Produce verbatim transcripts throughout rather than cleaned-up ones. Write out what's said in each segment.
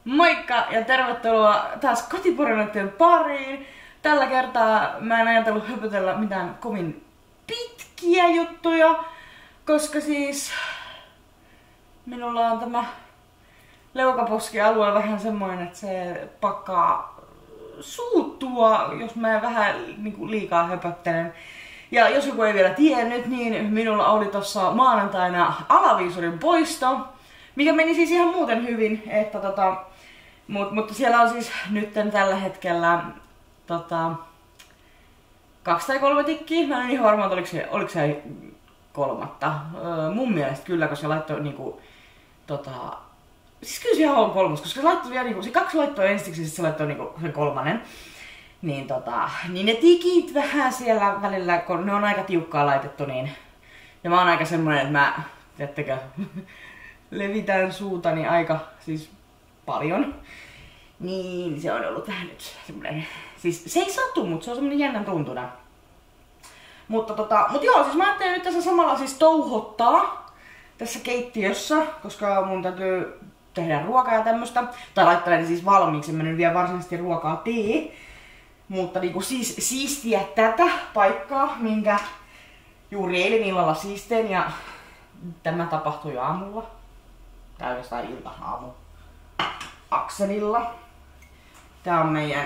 Moikka ja tervetuloa taas kotiporinoiden pariin. Tällä kertaa mä en ajatellut höpötellä mitään kovin pitkiä juttuja, koska siis minulla on tämä leukaposkialue vähän semmoinen, että se pakkaa suuttua, jos mä vähän niinku liikaa höpöttelen. Ja jos joku ei vielä tiennyt, niin minulla oli tossa maanantaina alaviisurin poisto, mikä meni siis ihan muuten hyvin, että tota, mut, mutta siellä on siis nyt tällä hetkellä tota, kaksi tai kolme tikkiä. Mä en ole ihan varma, että oliko se, oliko se kolmatta. Öö, mun mielestä kyllä, koska se laittoi niinku, tota, siis kyllä se ihan on kolmas, koska se laittoi vielä niinku, se kaksi laittoi ensiksi, sitten se laittoi niinku sen kolmannen. Niin tota, niin ne tikit vähän siellä välillä, kun ne on aika tiukkaa laitettu, niin ja mä oon aika semmonen, että mä, tiedättekö, levitän suutani aika siis paljon. Niin se on ollut vähän nyt semmonen, siis se ei satu, mutta se on semmonen jännän tuntuna. Mutta tota, mut joo, siis mä ajattelin nyt tässä samalla siis touhottaa tässä keittiössä, koska mun täytyy tehdä ruokaa ja tämmöstä. Tai laittelen siis valmiiksi, mä nyt vielä varsinaisesti ruokaa tee. Mutta niinku siis, siistiä tätä paikkaa, minkä juuri eilen illalla siisteen, ja tämä tapahtui jo aamulla. Tai oikeastaan ilta aamu. Akselilla. Tää on meidän...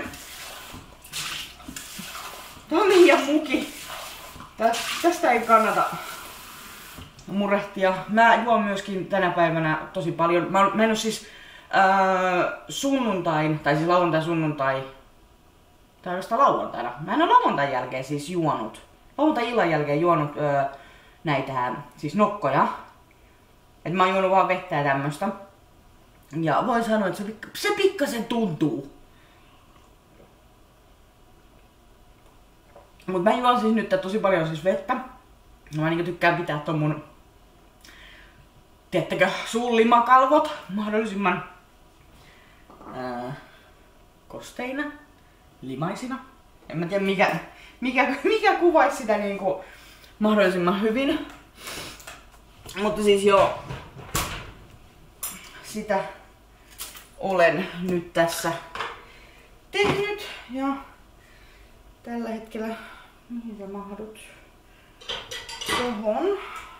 Tää on meidän muki. Tästä ei kannata murehtia. Mä juon myöskin tänä päivänä tosi paljon. Mä, mä en oo siis äh, sunnuntain, tai siis lauantai sunnuntai, tai vasta lauantaina. Mä en oo lauantain jälkeen siis juonut. Lauantai illan jälkeen juonut öö, näitä siis nokkoja. Et mä oon juonut vaan vettä ja tämmöstä. Ja voin sanoa, että se, pikka, se pikkasen tuntuu. Mut mä juon siis nyt tosi paljon siis vettä. Mä niinku tykkään pitää ton mun, tiedättekö, suunlimakalvot mahdollisimman öö, kosteina. Limaisina. En mä tiedä mikä, mikä, mikä kuvaisi sitä niinku mahdollisimman hyvin. Mutta siis joo, sitä olen nyt tässä tehnyt. Ja tällä hetkellä, mihin sä mahdut? Tohon.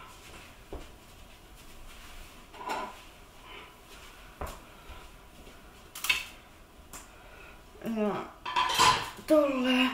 Ja tolleen.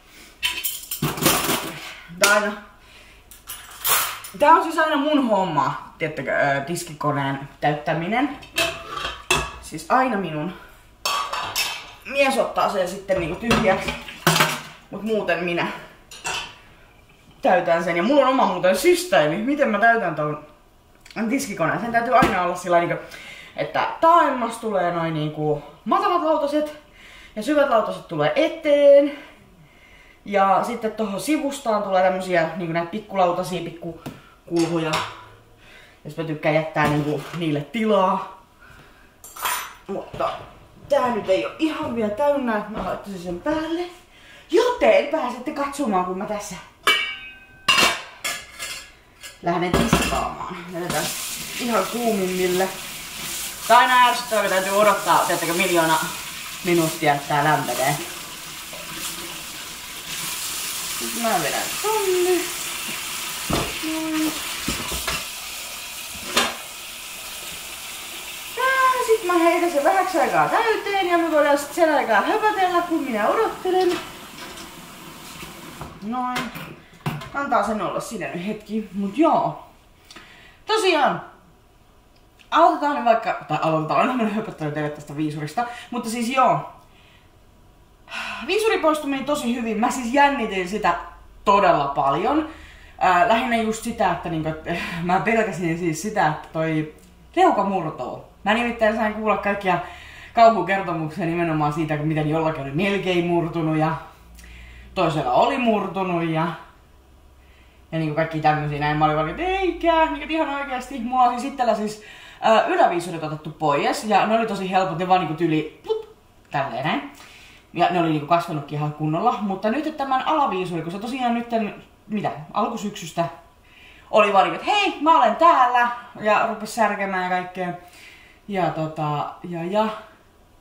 Tää, aina... Tää on siis aina mun homma, tiedättekö, tiskikoneen täyttäminen. Siis aina minun. Mies ottaa sen sitten niinku tyhjäksi, mut muuten minä täytän sen. Ja mulla on oma muuten systeemi, miten mä täytän ton tiskikoneen. Sen täytyy aina olla sillä niinku, että taaemmas tulee noin niinku matalat lautaset ja syvät lautaset tulee eteen. Ja sitten tuohon sivustaan tulee tämmösiä niinku näitä pikkulautasia, pikkukulhuja. Jos mä tykkään jättää niinku niille tilaa. Mutta tää nyt ei oo ihan vielä täynnä, että mä laittaisin sen päälle. Joten pääsette katsomaan, kun mä tässä lähden tiskaamaan. Jätetään ihan kuumimmille. Tää aina ärsyttää, kun täytyy odottaa, tiedättekö, miljoona minuuttia, että tää lämpenee. Nyt mä vedän tonne. Noin. Ja sit mä heitän sen vähäksi aikaa täyteen ja me voidaan sit sen aikaa höpötellä, kun minä odottelen. Noin. Antaa sen olla siinä nyt hetki, mut joo. Tosiaan. Aloitetaan nyt vaikka, tai aloitetaan, aina mä höpöttelen teille tästä viisurista. Mutta siis joo. Viisuri poistui meni tosi hyvin. Mä siis jännitin sitä todella paljon. Ää, lähinnä just sitä, että niinku, et, mä pelkäsin siis sitä, että toi leuka murtuu. Mä nimittäin sain kuulla kaikkia kauhukertomuksia nimenomaan siitä, miten jollakin oli melkein murtunut ja toisella oli murtunut ja, ja niinku kaikki tämmösiä näin. Mä olin vaan, että eikä, niinku ihan oikeesti. Mulla oli siis itsellä siis ää, yläviisurit otettu pois ja ne oli tosi helpot, ne vaan niinku tyli plup, tälleen näin. Ja ne oli niinku kasvanutkin ihan kunnolla, mutta nyt tämän alaviisuri, kun se tosiaan nyt, mitä, alkusyksystä oli vaan niinku, että hei, mä olen täällä, ja rupes särkemään ja kaikkea. Ja tota, ja ja,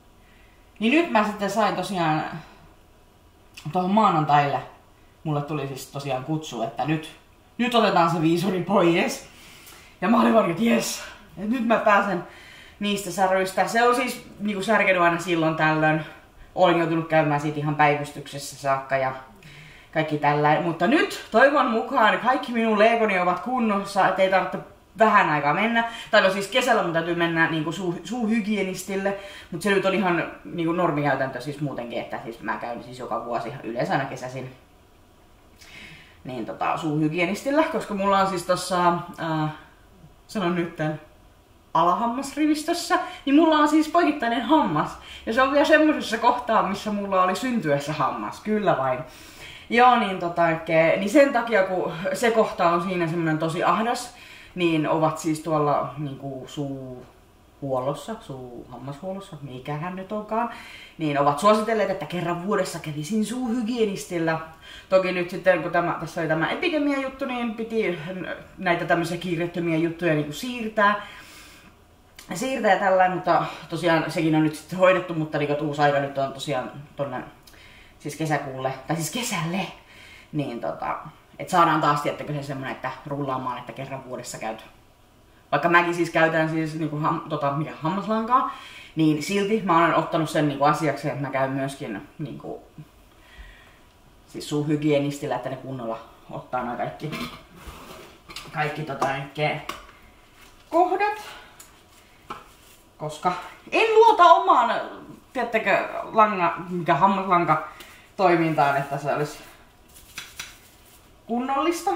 Niin nyt mä sitten sain tosiaan tuohon maanantaille, mulle tuli siis tosiaan kutsu, että nyt, nyt otetaan se viisuri pois. Ja mä olin vaan, että jes, että nyt mä pääsen niistä säröistä. Se on siis niinku särkenyt aina silloin tällöin. Olin joutunut käymään siitä ihan päivystyksessä saakka ja kaikki tällä. Mutta nyt toivon mukaan kaikki minun legoni ovat kunnossa, ettei tarvitse vähän aikaa mennä. Tai no siis kesällä mun täytyy mennä niinku suu, suuhygienistille, mutta se nyt on ihan niinku normikäytäntö siis muutenkin, että siis mä käyn siis joka vuosi yleensä aina kesäisin niin tota, suuhygienistillä, koska mulla on siis tossa, äh, sanon nytten, alahammasrivistössä, niin mulla on siis poikittainen hammas. Ja se on vielä semmoisessa kohtaa, missä mulla oli syntyessä hammas, kyllä vain. Joo, niin, tota, niin sen takia, kun se kohta on siinä semmoinen tosi ahdas, niin ovat siis tuolla niinku suuhuollossa, suuhammashuollossa, mikähän nyt onkaan, niin ovat suositelleet, että kerran vuodessa kävisin suuhygienistillä. Toki nyt sitten, kun tämä, tässä oli tämä epidemia-juttu, niin piti näitä tämmöisiä kiireettömiä juttuja niinku siirtää. Siirtää ja tällainen, mutta tosiaan sekin on nyt sitten hoidettu, mutta niin uusi aika nyt on tosiaan tonne siis kesäkuulle, tai siis kesälle, niin tota, että saadaan taas tiettäkö se semmonen, että rullaamaan, että kerran vuodessa käyty. Vaikka mäkin siis käytän siis niinku ham, tota, mikä, hammaslankaa, niin silti mä olen ottanut sen niinku asiaksi, että mä käyn myöskin niinku, siis suuhygienistillä, että ne kunnolla ottaa nämä kaikki, kaikki tota, kohdat. Koska en luota omaan, tiedättekö, langa, mikä hammaslanka toimintaan, että se olisi kunnollista.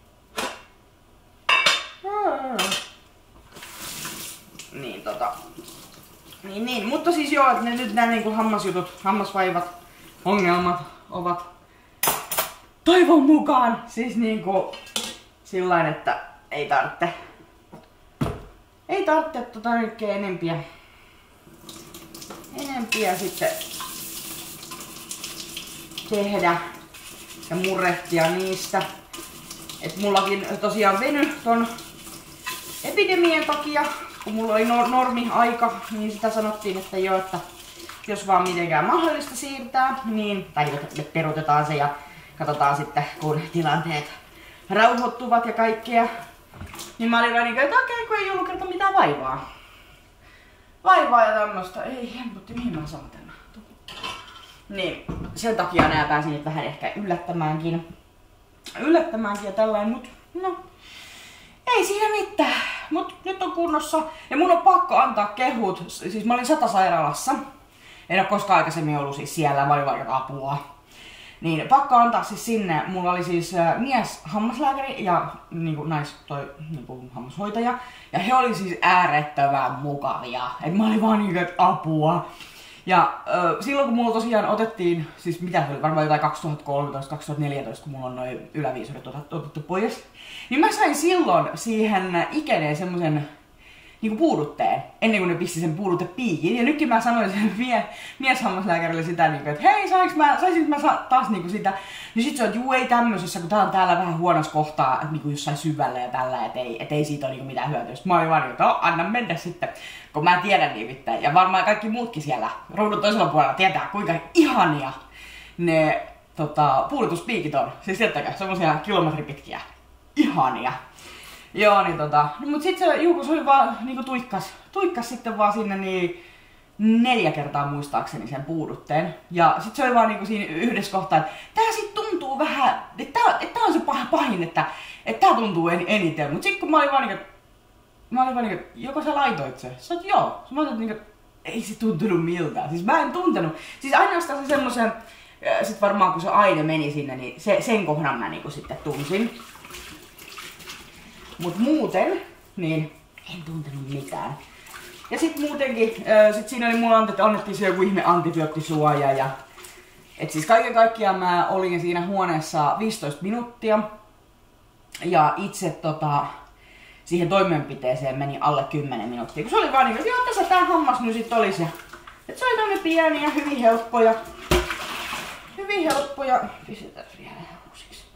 Niin tota, niin niin, mutta siis joo, että ne, nyt nämä niinku hammasjutut, hammasvaivat, ongelmat ovat toivon mukaan siis niinku sillain, että ei tarvitse. Ei tarvitse tota kaikkea enempiä, enempiä sitten tehdä ja murrehtia niistä. Et mullakin tosiaan veny ton epidemian takia, kun mulla oli nor- normi-aika, niin sitä sanottiin, että joo, että jos vaan mitenkään mahdollista siirtää, niin, tai peruutetaan se ja katsotaan sitten, kun tilanteet rauhoittuvat ja kaikkea. Niin mä olin vaan niin, että okei, kun ei ollut kerta mitään vaivaa. Vaivaa ja tämmöstä. Ei hemputti, mihin mä saan tämän? Niin, sen takia nää pääsin nyt vähän ehkä yllättämäänkin. Yllättämäänkin ja tällainen, mut no. Ei siinä mitään. Mut nyt on kunnossa. Ja mun on pakko antaa kehut. Siis mä olin Satasairaalassa. En oo koskaan aikaisemmin ollut siis siellä, mä olin vaikka apua. Niin, pakko antaa siis sinne. Mulla oli siis äh, mies hammaslääkäri ja niinku, nais toi niinku, hammashoitaja. Ja he oli siis äärettömän mukavia. Et mä olin vaan niinku, että apua. Ja äh, silloin kun mulla tosiaan otettiin, siis mitä se oli, varmaan jotain kaksituhattakolmetoista kaksituhattaneljätoista, kun mulla on noin yläviisurit otettu pois. Niin mä sain silloin siihen ikeneen semmosen niinku puudutteen, ennen kuin ne pisti sen puudutepiikin. Ja nytkin mä sanoin sen mie, mieshammaslääkärille sitä, niinku, että hei, sainko mä, saisinko mä sa- taas niinku sitä. Niin sit se on, että juu, ei tämmöisessä, kun tää on täällä vähän huonossa kohtaa, niinku jossain syvällä ja tällä, et ei, et ei siitä ole niinku mitään hyötyä. Sitten mä olin vaan, että no, anna mennä sitten, kun mä tiedän niin mitään. Ja varmaan kaikki muutkin siellä ruudun toisella puolella tietää, kuinka ihania ne tota, puudutuspiikit on. Siis tiettäkö, semmosia kilometripitkiä. Ihania. Joo, niin tota, no, mut sit se, juu, se oli vaan niinku tuikkas, tuikkas sitten vaan sinne niin neljä kertaa muistaakseni sen puudutteen. Ja sit se oli vaan niinku siinä yhdessä kohtaa, että tää sit tuntuu vähän, että tää, et tää on se pahin, että et tää tuntuu en, eniten. Mut sit kun mä olin vaan niinku, mä olin vaan niinku, joko sä laitoit se? Sä oot joo. Mä olin niinku, ei se tuntunut miltään. Siis mä en tuntenut. Siis ainoastaan se semmosen, sit varmaan kun se aine meni sinne, niin se, sen kohdan mä niinku sitten tunsin. Mut muuten, niin en tuntenut mitään. Ja sit muutenkin, sit siinä oli mulla annettiin se joku ihme antibioottisuoja ja et siis kaiken kaikkiaan mä olin siinä huoneessa viisitoista minuuttia ja itse tota siihen toimenpiteeseen meni alle kymmenen minuuttia. Kun se oli vaan niin, että joo, tässä tää hammas nyt sit olis ja et se oli tämmönen pieni ja hyvin helppoja. Hyvin helppoja. Pistetään vielä uusiksi.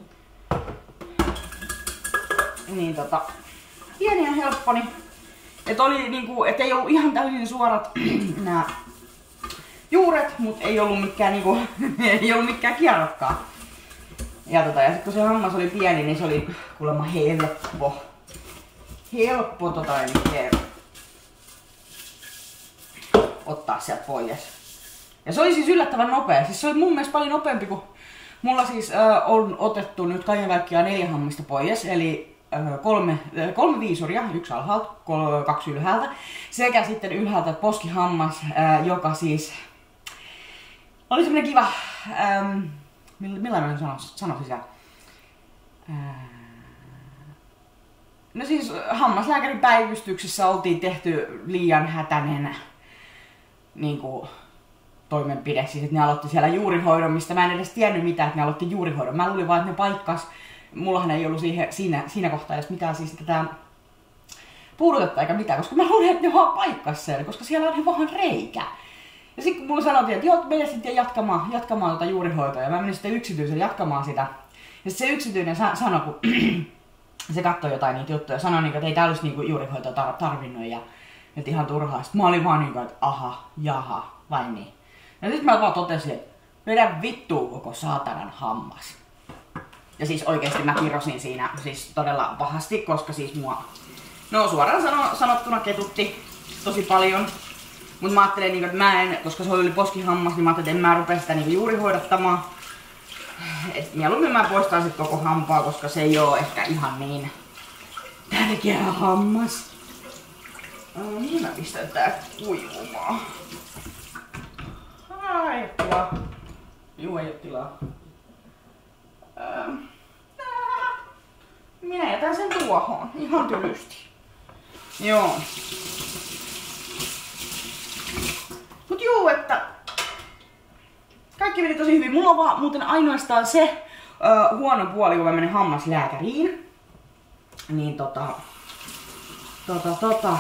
Niin tota, pieni ja helppo, niin et oli niinku, et ei ollut ihan täysin suorat nää juuret, mutta ei ollut mikään niinku, ei ollut mikään kierrokkaan. Ja, tota, ja sit kun se hammas oli pieni, niin se oli kuulemma helppo. Helppo tota, niin ottaa sieltä pois. Ja se oli siis yllättävän nopea. Siis se oli mun mielestä paljon nopeampi kuin mulla siis äh, on otettu nyt kaiken kaikkiaan neljä hammista pois. Eli äh, kolme, äh, kolme viisuria, yksi alhaalta, kol, kaksi ylhäältä. Sekä sitten ylhäältä poskihammas, äh, joka siis oli semmonen kiva, ähm, millainen sanoisin sano sitä? Äh, no siis hammaslääkärin päivystyksessä oltiin tehty liian hätäinen niinku toimenpide, siis että ne aloitti siellä juurihoidon, mistä mä en edes tiennyt mitään, että ne aloitti juurihoidon. Mä luulin vaan, että ne paikkas. Mullahan ei ollut siihen, siinä, siinä kohtaa edes mitään siis tätä puudutetta eikä mitään, koska mä luulin, että ne vaan paikkas sen, koska siellä on vaan reikä. Ja sitten kun mulle sanottiin, että joo, mene sitten jatkamaan, jatkamaan tuota juurihoitoa, ja mä menin sitten yksityisen jatkamaan sitä. Ja se yksityinen sa- sanoi, kun se katsoi jotain niitä juttuja, sanoi, että ei tää olisi niinku juurihoitoa tar- tarvinnut, ja että ihan turhaa. Sitten mä olin vaan niin kuin, että aha, jaha, vai niin. Ja sit mä vaan totesin, että vedä vittuun koko saatanan hammas. Ja siis oikeesti mä kirosin siinä siis todella pahasti, koska siis mua, no suoraan sano, sanottuna ketutti tosi paljon. Mut mä ajattelin, että mä en, koska se oli poskihammas, niin mä ajattelin, että en mä rupea sitä niin juuri hoidattamaan. Et mieluummin mä poistan sit koko hampaa, koska se ei oo ehkä ihan niin tärkeä hammas. No niin, mä pistän tää kuivumaan. Aa, ei oo tilaa. Juu, ei oo tilaa. Öö. Minä jätän sen tuohon, ihan tylysti. Joo. Mut juu, että kaikki meni tosi hyvin. Mulla on vaan muuten ainoastaan se ö, huono puoli, kun mä menen hammaslääkäriin. Niin tota... Tota, tota...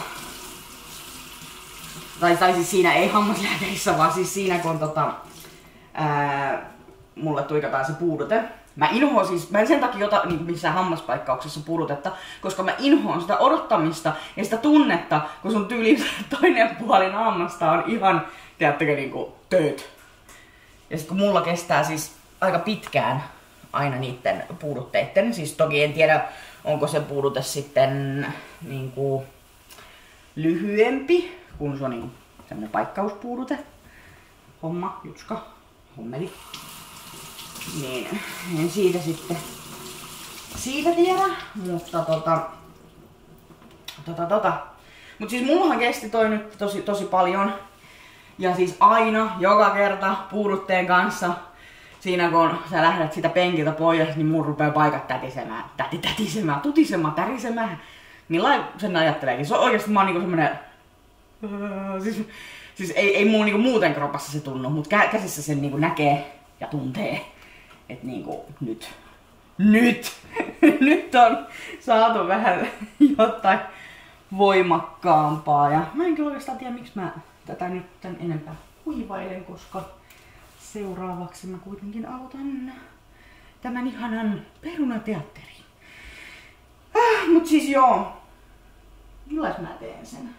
Tai, tai siis siinä ei hammaslääkärissä, vaan siis siinä kun tota... Ää, mulle tuikataan se puudote. Mä inhoan siis, mä en sen takia ota niin missään hammaspaikkauksessa puudutetta, koska mä inhoan sitä odottamista ja sitä tunnetta, kun sun tyyli toinen puoli naamasta on ihan, tiedättekö, niinku tööt. Ja sit kun mulla kestää siis aika pitkään aina niitten puudutteitten, siis toki en tiedä, onko se puudute sitten niinku lyhyempi, kun se on niinku semmonen paikkauspuudute. Homma, jutska, hommeli. Niin, en siitä sitten siitä tiedä, mutta tota, tota, tota. Mut siis mullahan kesti toi nyt tosi, tosi paljon. Ja siis aina, joka kerta puudutteen kanssa, siinä kun sä lähdet sitä penkiltä pois, niin mun rupee paikat tätisemään, täti tätisemään, tutisemaan, tärisemään. Millain sen ajatteleekin. Se on oikeesti mä oon niinku semmonen, siis, siis ei, ei mun niinku muuten kropassa se tunnu, mut käsissä sen niinku näkee ja tuntee. Et niinku nyt, nyt, nyt on saatu vähän jotain voimakkaampaa. Ja mä en kyllä oikeastaan tiedä, miksi mä tätä nyt tän enempää huivailen, koska seuraavaksi mä kuitenkin aloitan tämän ihanan perunateatterin. Äh, mut siis joo, milläs mä teen sen?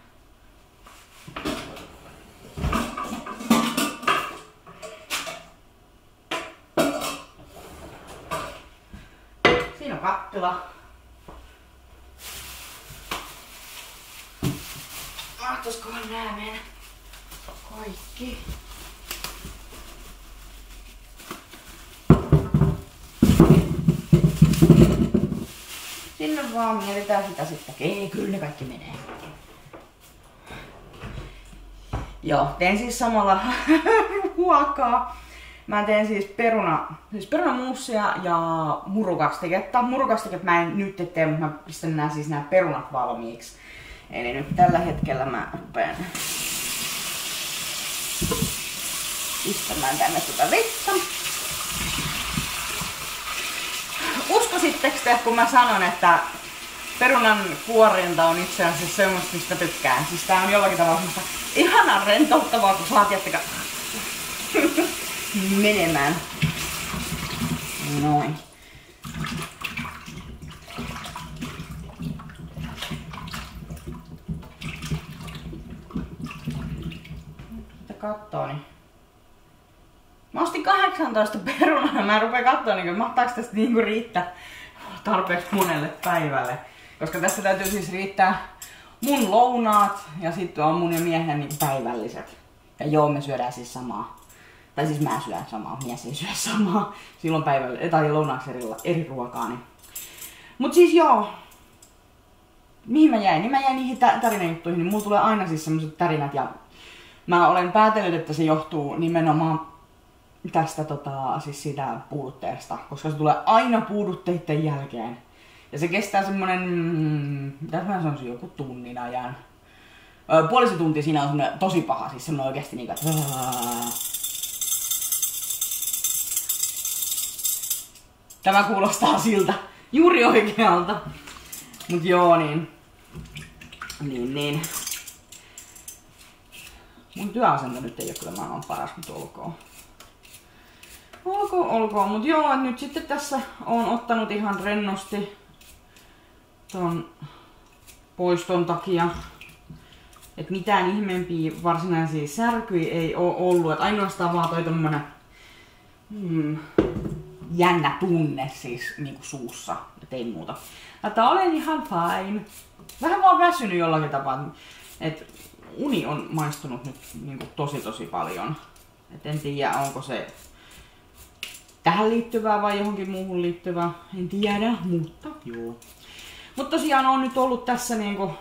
Siinä on kattila. Mahtoskohan nää meidän kaikki? Sinne vaan mietitään sitä sitten. Ei, kyllä ne kaikki menee. Joo, teen siis samalla ruokaa. Mä teen siis peruna, siis perunamuusia ja murukastiketta. Murukasteket mä en nyt tee, mutta mä pistän nää siis nää perunat valmiiksi. Eli nyt tällä hetkellä mä rupeen pistämään tänne tätä vettä. Uskosittekö te, kun mä sanon, että perunan kuorinta on itse asiassa semmoista, mistä tykkään. Siis tää on jollakin tavalla semmoista ihanan rentouttavaa, kun saa tiettäkään menemään. Noin. Mitä kattoo, niin Mä ostin kahdeksantoista perunaa ja mä rupean katsoa, niin mahtaako tästä niinku riittää tarpeeksi monelle päivälle. Koska tässä täytyy siis riittää mun lounaat ja sitten on mun ja miehen niin päivälliset. Ja joo, me syödään siis samaa. Tai siis mä syön samaa, mies ei syö samaa. Silloin päivällä, tai lounaaksi eri, eri ruokaa. Niin. Mut siis joo. Mihin mä jäin? Niin mä jäin niihin tärinäjuttuihin, niin mulla tulee aina siis semmoset tärinät ja mä olen päätellyt, että se johtuu nimenomaan tästä tota, siis siitä puudutteesta, koska se tulee aina puudutteiden jälkeen. Ja se kestää semmonen, mm, mitä mä sanoisin, joku tunnin ajan. Öö, puolisen tuntia siinä on semmonen tosi paha, siis semmonen oikeesti niinku, että tämä kuulostaa siltä, juuri oikealta. Mut joo niin, niin niin. Mun työasento nyt ei oo kyllä maailman paras, mut olkoon. Olkoon, olkoon. Mut joo, nyt sitten tässä oon ottanut ihan rennosti ton poiston takia. Et mitään ihmeempiä varsinaisia särkyjä ei oo ollut. Et ainoastaan vaan toi tommonen hmm, jännä tunne siis niinku suussa. Et ei muuta. Että olen ihan fine. Vähän vaan väsynyt jollakin tapaa. Et uni on maistunut nyt niinku tosi tosi paljon. Et en tiedä onko se tähän liittyvää vai johonkin muuhun liittyvää. En tiedä, mutta joo. Mutta tosiaan on nyt ollut tässä niinku...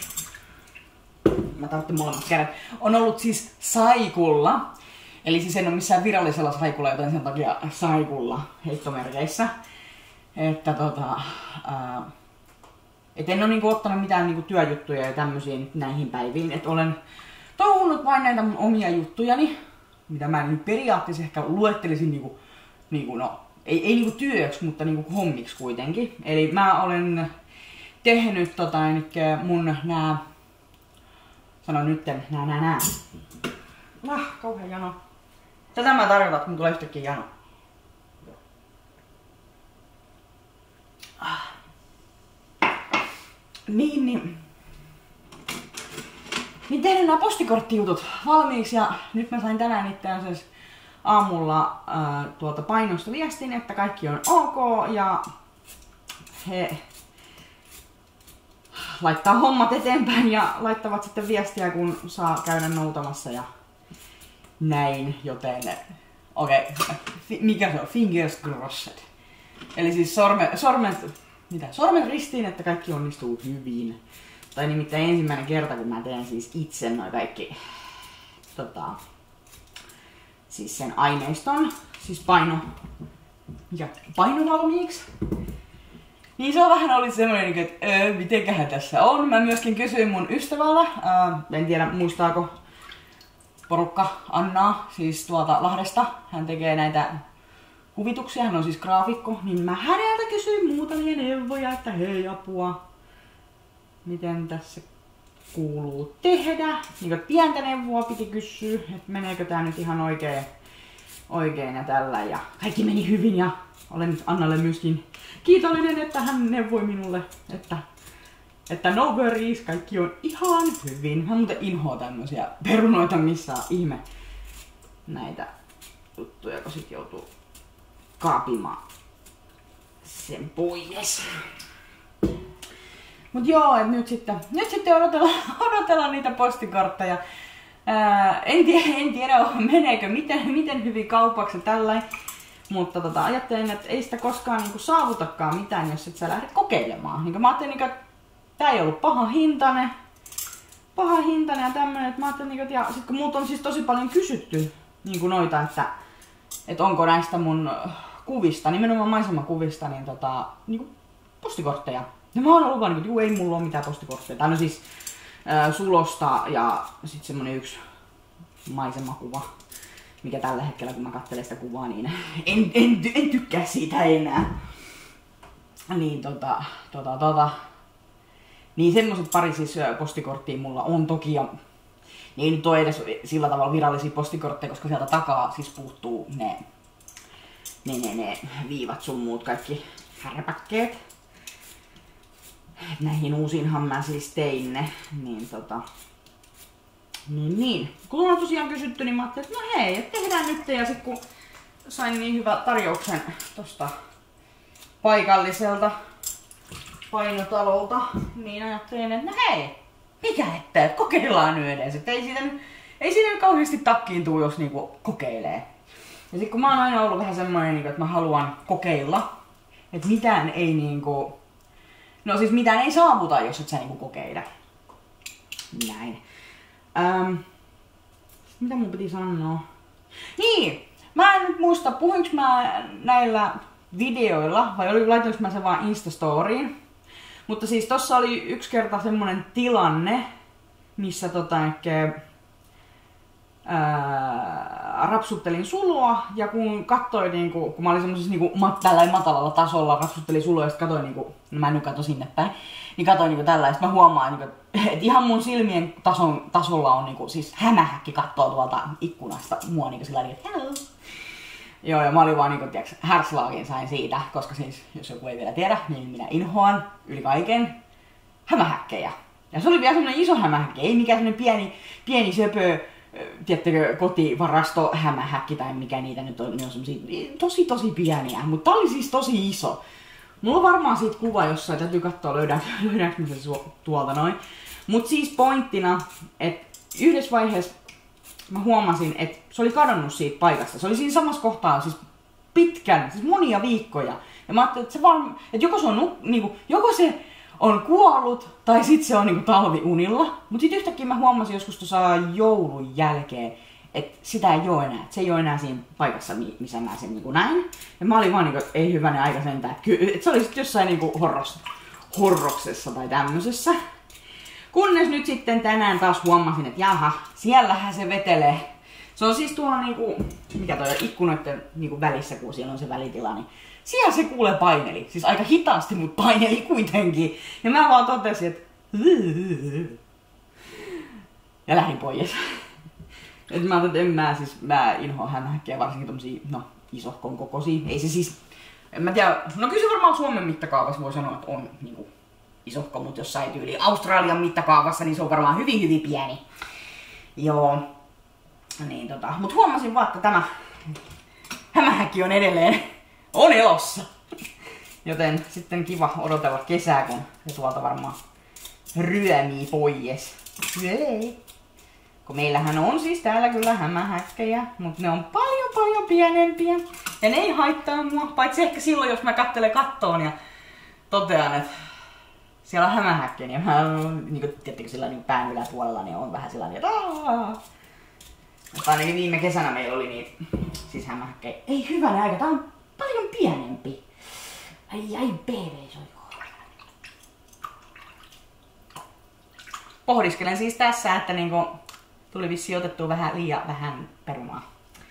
Mä tarvitsen molemmat kädet. On ollut siis saikulla. Eli siis en ole missään virallisella saikulla, joten sen takia saikulla heittomerkeissä. Että tota... Ää, et en ole niinku ottanut mitään niinku työjuttuja ja tämmösiä nyt näihin päiviin. Et olen touhunut vain näitä mun omia juttujani. Mitä mä nyt periaatteessa ehkä luettelisin niinku... niinku no, ei, ei niinku työksi, mutta niinku hommiksi kuitenkin. Eli mä olen tehnyt tota mun nää... Sano nytten nää nää nää. Ah, kauhean jano. Tätä mä tarkoitan, että mun tulee yhtäkkiä jano. Ah. Niin, niin. Niin tein nämä postikorttijutut valmiiksi ja nyt mä sain tänään itse asiassa aamulla ää, tuolta painosta viestin, että kaikki on ok ja he laittaa hommat eteenpäin ja laittavat sitten viestiä, kun saa käydä noutamassa ja näin, joten okei, okay. Mikä se on? Fingers crossed. Eli siis sorme, sormet, mitä? Sormet ristiin, että kaikki onnistuu hyvin. Tai nimittäin ensimmäinen kerta, kun mä teen siis itse noin kaikki tota, siis sen aineiston, siis paino, mikä? Paino valmiiksi. Niin se on vähän ollut semmoinen, että öö, mitenköhän tässä on. Mä myöskin kysyin mun ystävällä, öö, en tiedä muistaako porukka Annaa, siis tuolta Lahdesta. Hän tekee näitä kuvituksia, hän on siis graafikko. Niin mä häneltä kysyin muutamia neuvoja, että hei apua, miten tässä kuuluu tehdä. Niin pientä neuvoa piti kysyä, että meneekö tää nyt ihan oikein, oikein ja tällä. Ja kaikki meni hyvin ja olen nyt Annalle myöskin kiitollinen, että hän neuvoi minulle, että, että no worries, kaikki on ihan hyvin. Hän muuten inhoa tämmösiä perunoita, missä on ihme näitä juttuja, kun sit joutuu kaapimaan sen pois. Mut joo, et nyt sitten, nyt sitten odotellaan, odotellaan niitä postikortteja. Ää, en, tiedä, en tiedä, meneekö miten, miten hyvin kaupaksi tällä. Mutta tota, ajattelen, että ei sitä koskaan niinku saavutakaan mitään, jos et sä lähde kokeilemaan. Niin mä ajattelin, että tää ei ollut paha hintainen. Paha hintainen ja tämmönen, että mä ajattelin, että ja sit kun multa on siis tosi paljon kysytty niin noita, että, että onko näistä mun kuvista, nimenomaan maisemakuvista, niin tota, niin postikortteja. Ja mä oon luvannut, että juu, ei mulla ole mitään postikortteja. Tää on siis äh, Sulosta ja sit semmonen yksi maisemakuva. Mikä tällä hetkellä, kun mä katselen sitä kuvaa, niin en, en, en tykkää siitä enää. Niin tota, tota, tota. Niin semmoset pari siis postikorttia mulla on toki. Ja ne ei nyt ole edes sillä tavalla virallisia postikortteja, koska sieltä takaa siis puuttuu ne, ne, ne, ne viivat sun muut kaikki härpäkkeet. Näihin uusiinhan mä siis tein ne. Niin tota... Niin, niin. Kun on tosiaan kysytty, niin mä ajattelin, että no hei, et tehdään nyt. Ja sit kun sain niin hyvän tarjouksen tosta paikalliselta painotalolta, niin ajattelin, että no hei, mikä ettei, kokeillaan nyt edes. Että ei siitä nyt, ei siitä nyt kauheasti takkiin tuu, jos niinku kokeilee. Ja sit kun mä oon aina ollut vähän semmoinen, että mä haluan kokeilla, että mitään ei niinku, no siis mitään ei saavuta, jos et sä niinku kokeile. Näin. Ähm, mitä mun piti sanoa? Niin! Mä en nyt muista, puhuinko mä näillä videoilla, vai oli, laitoinko mä sen vaan Instastoriin. Mutta siis tossa oli yksi kerta semmonen tilanne, missä tota ehkä, ää, rapsuttelin sulua, ja kun katsoin, niinku, kun mä olin semmosessa niinku, mat, tällainen matalalla tasolla, rapsuttelin sulua, ja sit katsoin, niinku, no mä en nyt katso sinne päin, niin katsoin niinku tällä, ja sit mä huomaan, niinku, että et ihan mun silmien tason, tasolla on niinku, siis hämähäkki kattoo tuolta ikkunasta mua niinku sillä että hello. Joo, ja mä olin vaan niinku, tiiäks, härslaakin sain siitä, koska siis, jos joku ei vielä tiedä, niin minä inhoan yli kaiken hämähäkkejä. Ja se oli vielä semmonen iso hämähäkki, ei mikään semmonen pieni, pieni söpö, tiedättekö, kotivarasto hämähäkki tai mikä niitä nyt on, ne on semmosia tosi tosi pieniä, mutta tää oli siis tosi iso. Mulla on varmaan siitä kuva jossain, täytyy katsoa löydäänkö, löydäänkö mä se tuolta noin. Mut siis pointtina, että yhdessä vaiheessa mä huomasin, että se oli kadonnut siitä paikasta. Se oli siinä samassa kohtaa siis pitkän, siis monia viikkoja. Ja mä ajattelin, että se vaan, että joko se on, niinku, joko se on kuollut, tai sit se on niinku talviunilla. Mut sit yhtäkkiä mä huomasin joskus tuossa joulun jälkeen, että sitä ei oo enää. Että se ei oo enää siinä paikassa, missä mä sen niinku näin. Ja mä olin vaan niinku, että ei hyvänen aika sentään. Että se oli sit jossain niinku horros, horroksessa tai tämmösessä. Kunnes nyt sitten tänään taas huomasin, että jaha, siellähän se vetelee. Se on siis tuolla niinku, mikä toi ikkunoiden niinku välissä, kun siellä on se välitila, niin siellä se kuulee paineli. Siis aika hitaasti, mutta paineli kuitenkin. Ja mä vaan totesin, että ja lähdin pois. Et mä ajattelin, että en mä siis, mä inhoan hämähäkkejä, varsinkin tommosia, no, isohkon kokoisia. Ei se siis, en mä tiedä, no kyllä se varmaan Suomen mittakaavassa voi sanoa, että on niinku isohko, mutta jossain tyyli Australian mittakaavassa, niin se on varmaan hyvin hyvin pieni. Joo. Niin tota, mut huomasin vaan, että tämä hämähäkki on edelleen on elossa. Joten sitten kiva odotella kesää, kun se tuolta varmaan ryömii pois. Jee. Kun meillähän on siis täällä kyllä hämähäkkejä, mutta ne on paljon paljon pienempiä. Ja ne ei haittaa mua, paitsi ehkä silloin, jos mä kattelen kattoon ja totean, että siellä on hämähäkkiä, niin mä niin kuin, tiedättekö, sillä niin pään yläpuolella niin on vähän sellainen, että aah. Mutta ainakin viime kesänä meillä oli niitä siis hämähäkkejä. Ei hyvänä aika, tää on paljon pienempi. Ai ai, baby, soiko. Pohdiskelen siis tässä, että niinku tuli vissiin otettua vähän liian vähän perunaa.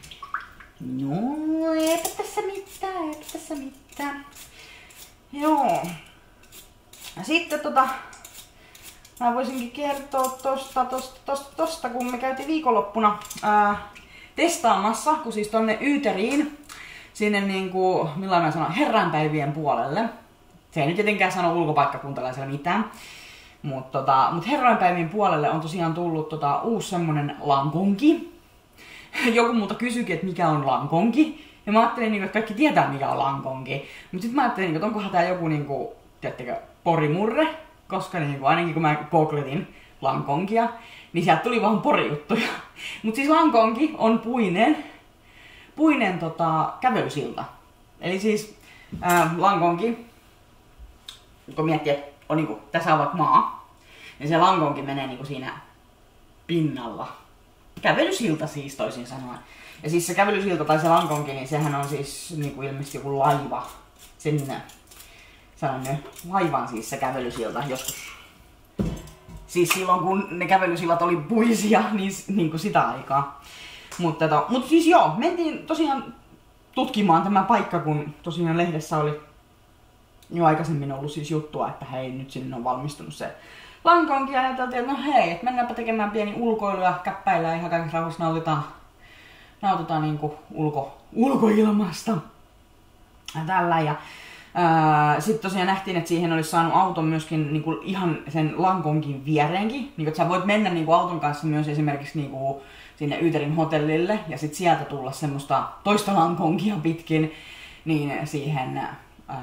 No, eipä tässä mitään, eipä tässä mitään. Joo. Ja sitten tota, mä voisinkin kertoa tosta, tosta, tosta, tosta kun me käytiin viikonloppuna ää, testaamassa, kun siis tonne Yyteriin, sinne niinku, millainen mä sanon, herranpäivien puolelle. Se ei nyt tietenkään sano ulkopaikkakuntalaisella mitään. Mut, tota, mut herranpäivien puolelle on tosiaan tullut tota, uusi semmonen lankonki. Joku multa kysyikin, että mikä on lankonki. Ja mä ajattelin, että kaikki tietää mikä on lankonki. Mut sit mä ajattelin, että onkohan tää joku niinku, tiedättekö, porimurre. Koska niinku, ainakin kun mä googletin lankonkia, niin sieltä tuli vaan porijuttuja. Mut siis lankonki on puinen, puinen tota, kävelysilta. Eli siis ää, lankonki, kun miettii, että on niinku, tässä on vaikka maa, niin se lankonki menee niinku siinä pinnalla. Kävelysilta siis toisin sanoen. Ja siis se kävelysilta tai se lankonki, niin sehän on siis niinku ilmeisesti joku laiva. Sen sanon nyt, laivan siis se kävelysilta joskus. Siis silloin kun ne kävelysillat oli puisia, niin, niin kuin sitä aikaa. Mutta to, mut siis joo, mentiin tosiaan tutkimaan tämä paikka, kun tosiaan lehdessä oli jo aikaisemmin ollut siis juttua, että hei, nyt sinne on valmistunut se lankonki. Ja ajateltiin, että no hei, että mennäänpä tekemään pieni ulkoilu ja käppäillään ihan kaikessa rauhassa, nautitaan, nautitaan niinku ulko, ulkoilmasta. Ja tällä ja sitten tosiaan nähtiin, että siihen olisi saanut auton myöskin niinku ihan sen lankonkin viereenkin. Niinku, että sä voit mennä niinku auton kanssa myös esimerkiksi niinku sinne Yyterin hotellille ja sitten sieltä tulla semmoista toista Langkongia pitkin niin siihen ää,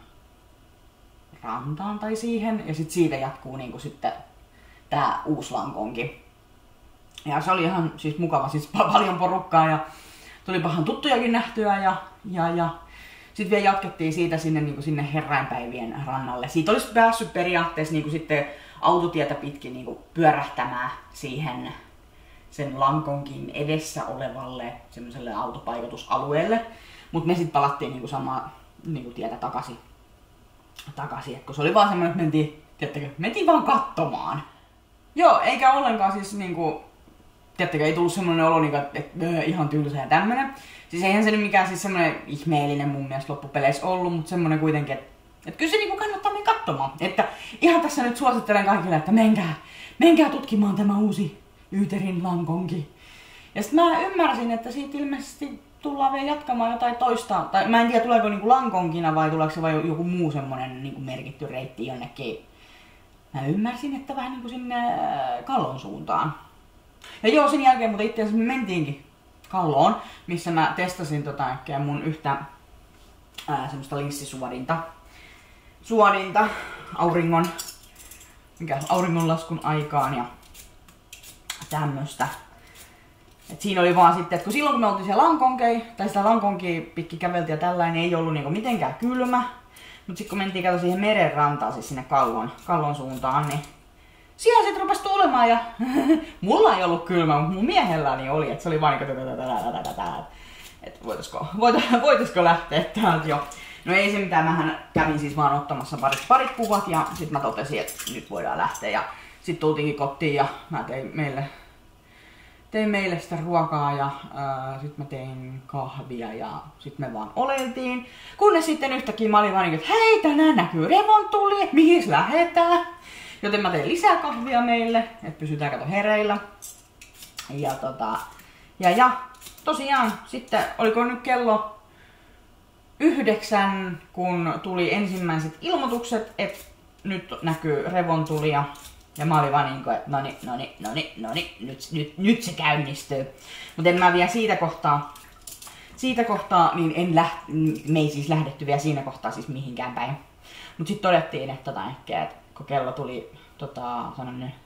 rantaan tai siihen ja sitten siitä jatkuu niinku sitten tää uusi Langkongi. Ja se oli ihan siis mukava, siis paljon porukkaa ja tuli pahan tuttujakin nähtyä ja, ja, ja sitten vielä jatkettiin siitä sinne, niin kuin sinne herrainpäivien rannalle. Siitä olisi päässyt periaatteessa niin kuin sitten autotietä pitkin niin kuin pyörähtämään siihen sen Langkonkin edessä olevalle semmoiselle autopaikotusalueelle. Mutta me sitten palattiin niin kuin samaa niin kuin tietä takaisin. takaisin. Et kun se oli vaan semmoinen, että mentiin, tiedättekö, mentiin vaan katsomaan. Joo, eikä ollenkaan siis niinku, tiedättekö, ei tullut semmoinen olo, niinku, että et, ihan tylsä ja tämmönen. Siis eihän se nyt mikään siis semmoinen ihmeellinen mun mielestä loppupeleissä ollut, mutta semmoinen kuitenkin, että et kyllä se niinku kannattaa mennä katsomaan. Että ihan tässä nyt suosittelen kaikille, että menkää, menkää tutkimaan tämä uusi Yyterin Langkonki. Ja sit mä ymmärsin, että siitä ilmeisesti tullaan vielä jatkamaan jotain toista. Tai mä en tiedä, tuleeko niinku Langkonkina vai tuleeko se vai joku muu semmonen niinku merkitty reitti jonnekin. Mä ymmärsin, että vähän niinku sinne Kallon suuntaan. Ja joo, sen jälkeen mutta itse asiassa me mentiinkin Kalloon, missä mä testasin tota mun yhtä ää, semmoista linssisuodinta. Suodinta auringon, mikä auringonlaskun aikaan ja tämmöstä. Et siinä oli vaan sitten, että kun silloin kun me oltiin siellä Langkonkei, tai sitä Langkonkia pitkin käveltiin ja tällainen, ei ollut niinku mitenkään kylmä. Mut sit kun mentiin kato siihen meren rantaan, siis sinne Kallon, Kallon suuntaan, niin siellä sit rupesi tulemaan ja mulla ei ollut kylmä, mutta mun miehelläni oli, että se oli vaan niinku että voitaisko, voitaisko lähteä täältä jo. No ei se mitään, mähän kävin siis vaan ottamassa parit, parit kuvat ja sit mä totesin, että nyt voidaan lähteä. Ja sit tultiinkin kotiin ja mä tein meille, tein meille sitä ruokaa ja ää, sit mä tein kahvia ja sit me vaan oleltiin. Kunnes sitten yhtäkkiä mä olin vaan niin, että hei, tänään näkyy revontuli, että mihin lähetään. Joten mä tein lisää kahvia meille, että pysytään kato hereillä. Ja tota, ja ja tosiaan sitten oliko nyt kello yhdeksän, kun tuli ensimmäiset ilmoitukset, että nyt näkyy revontulia. Ja mä olin vaan niinku, että noni, noni, noni, noni, nyt, nyt, nyt se käynnistyy. Mutta en mä vielä siitä kohtaa, siitä kohtaa, niin en läht, me ei siis lähdetty vielä siinä kohtaa siis mihinkään päin. Mut sit todettiin, että, tota, että kun kello tuli, tota, sanon nyt,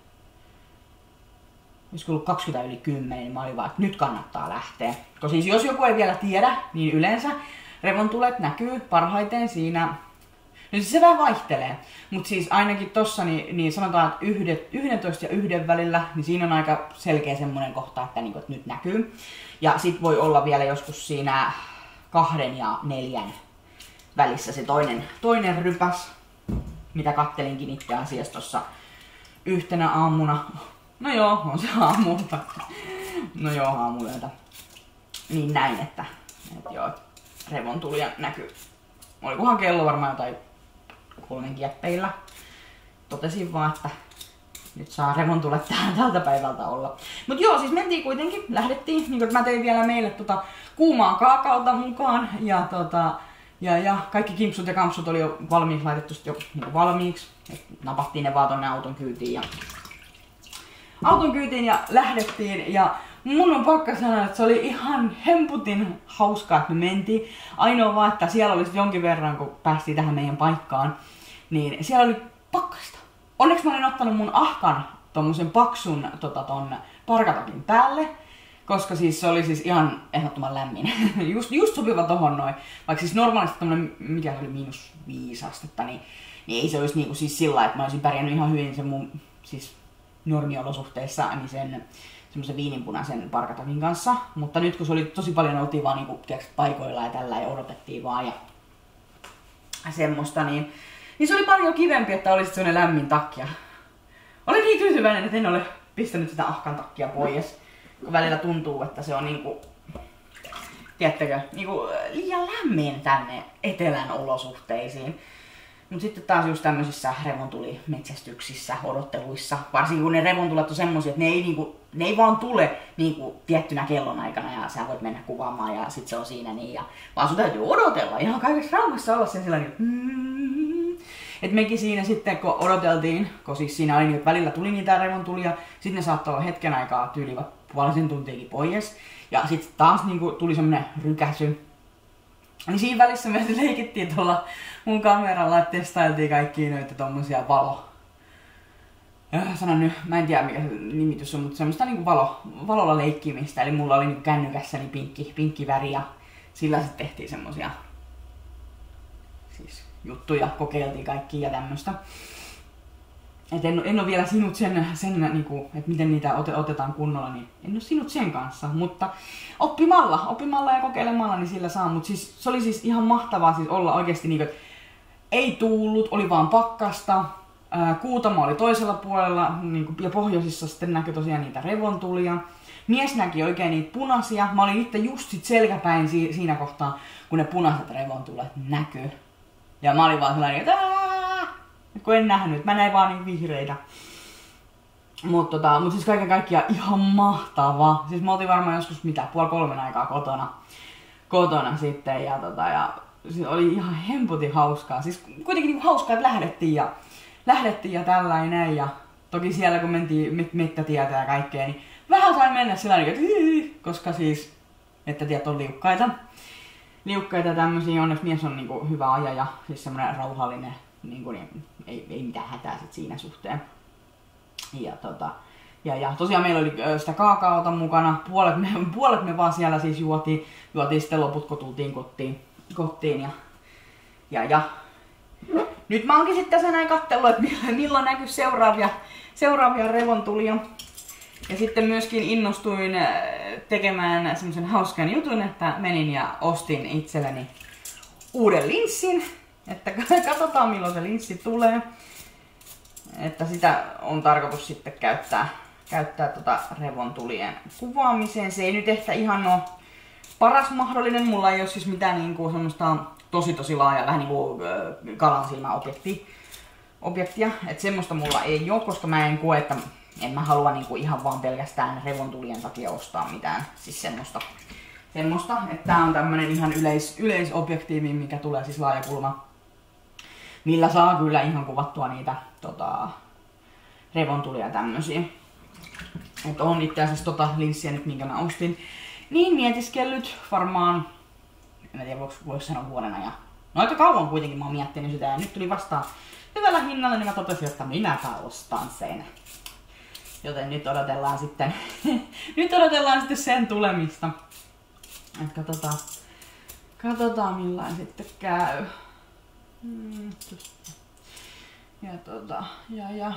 olisiko ollut kaksikymmentä yli kymmenen, niin mä olin vaan, että nyt kannattaa lähteä. Koska siis jos joku ei vielä tiedä, niin yleensä revontulet näkyy parhaiten siinä, no siis se vähän vaihtelee, mutta siis ainakin tossa niin, niin sanotaan, että yhdet, yhdentoista ja yhden välillä, niin siinä on aika selkeä semmoinen kohta, että, niin, että nyt näkyy. Ja sit voi olla vielä joskus siinä kahden ja neljän välissä se toinen, toinen rypäs, mitä kattelinkin itse asiassa tossa yhtenä aamuna. No joo, on se aamulta. No joo, aamuyötä. Niin näin, että, että joo, revontulia näkyy. Olikohan kello varmaan jotain kolmen kieppeillä. Totesin vaan, että nyt saa revontulet tähän tältä päivältä olla. Mut joo, siis mentiin kuitenkin, lähdettiin. Niin kuin mä tein vielä meille tota kuumaa kaakaota mukaan. Ja, tota, ja, ja kaikki kimpsut ja kampsut oli jo valmiiksi laitettu jo niin valmiiksi. Et napattiin ne vaan tonne auton kyytiin. Ja, auton kyytiin ja lähdettiin. Ja mun on pakko sanoa, että se oli ihan hemputin hauskaa, että me mentiin. Ainoa vaan, että siellä oli jonkin verran, kun päästiin tähän meidän paikkaan, niin siellä oli pakkasta. Onneksi mä olin ottanut mun ahkan tommosen paksun tota, ton parkatakin päälle, koska siis se oli siis ihan ehdottoman lämmin. just, just sopiva tohon noin. Vaikka siis normaalisti tommonen, mikä se oli, miinus viisi astetta, niin, niin ei se olisi niinku siis sillä, että mä olisin pärjännyt ihan hyvin sen mun siis normiolosuhteissa, niin sen semmoisen viininpunaisen parkatakin kanssa. Mutta nyt kun se oli tosi paljon, oltiin vaan niinku, tiiäks, paikoilla ja tällä ja odotettiin vaan ja semmoista, niin, niin se oli paljon kivempi, että olisi semmoinen lämmin takki. Olin niin tyytyväinen, että en ole pistänyt sitä ahkan takkia pois. Kun välillä tuntuu, että se on niinku, tiedättekö, niinku liian lämmin tänne etelän olosuhteisiin. Mut sitten taas just tämmöisissä revontulimetsästyksissä, odotteluissa, varsinkin kun ne revontulet on semmosia, että ne ei, niinku, ne ei vaan tule niinku tiettynä kellonaikana ja sä voit mennä kuvaamaan ja sit se on siinä niin. Ja, vaan sun täytyy odotella ihan kaikessa rauhassa olla sen sellainen, että mm, et mekin siinä sitten kun odoteltiin, kun siis siinä oli, että välillä tuli niitä revontulia, sitten ne saattoi olla hetken aikaa tyyli puolisen tuntiakin pois. Ja sitten taas niinku tuli semmonen rykäsy. Niin siinä välissä me leikittiin tuolla mun kameralla, että testailtiin kaikkia noita tommosia valo. Ja sanon nyt, mä en tiedä mikä se nimitys on, mutta semmoista niinku valo, valolla leikkimistä. Eli mulla oli niinku kännykässäni pinkki, pinkki väri ja sillä sitten tehtiin semmosia siis juttuja, kokeiltiin kaikkia ja tämmöstä. Et en, en ole vielä sinut sen, sen niinku, että miten niitä otetaan kunnolla, niin en ole sinut sen kanssa. Mutta oppimalla, oppimalla ja kokeilemalla, niin sillä saa. Mutta siis, se oli siis ihan mahtavaa siis olla oikeesti niinku, että ei tuullut, oli vaan pakkasta. Ää, Kuutamo oli toisella puolella niinku, ja pohjoisissa sitten näkyi tosiaan niitä revontulia. Mies näki oikein niitä punaisia. Mä olin itse just sit selkäpäin si- siinä kohtaa, kun ne punaiset revontulet näkyy. Ja mä olin vaan sellainen, että kun en nähnyt, mä näin vaan niin vihreitä. Mut, tota, mut siis kaiken kaikkiaan ihan mahtavaa. Siis me oltiin varmaan joskus mitä, puoli kolmen aikaa kotona, kotona sitten ja, tota, ja siis oli ihan hemputin hauskaa. Siis kuitenkin niin hauskaa, että lähdettiin ja, lähdettiin ja tällainen näin. Ja toki siellä kun mentiin met- mettätietä ja kaikkea, niin vähän sai mennä sellainen, että hihi, koska siis mettätiet on liukkaita. Liukkaita tämmösiä, onneksi mies on niinku hyvä ajaja, siis semmonen rauhallinen. Niin kuin, niin, ei, ei mitään hätää sit siinä suhteen. Ja, tota, ja, ja tosiaan meillä oli ö, sitä kaakaota mukana. Puolet me, puolet me vaan siellä siis juotiin. Juotiin sitten loput, kun tultiin kotiin. kotiin ja, ja, ja. Nyt mä oonkin sitten tässä näin kattellut, että milloin näkyy seuraavia, seuraavia revontulia. Ja sitten myöskin innostuin tekemään semmosen hauskan jutun, että menin ja ostin itselleni uuden linssin. Että katsotaan milloin se linssi tulee. Että sitä on tarkoitus sitten käyttää, käyttää tota revontulien kuvaamiseen. Se ei nyt ehkä ihan ole paras mahdollinen. Mulla ei ole siis mitään niinku semmoista tosi tosi laajaa, vähän niinku kalansilmäobjektia. Objektia. Että semmoista mulla ei ole, koska mä en koe, että en mä halua niinku ihan vaan pelkästään revontulien takia ostaa mitään. Siis semmoista. Semmoista. Että tää on tämmönen ihan yleis, yleisobjektiivi, mikä tulee siis laajakulma. Millä saa kyllä ihan kuvattua niitä tota, revontulia tämmösiä. Et on itse asiassa tota linssiä nyt, minkä mä ostin, niin mietiskellyt varmaan, en tiedä voiko, voiko sanoa vuoden ajan. No aika kauan kuitenkin mä oon miettinyt sitä ja nyt tuli vastaan hyvällä hinnalla, niin mä totesin, että minäpä ostan sen. Joten nyt odotellaan sitten, nyt odotellaan sitten sen tulemista. Et katsotaan, katsotaan millain sitten käy. Hmm, ja tota, ja ja.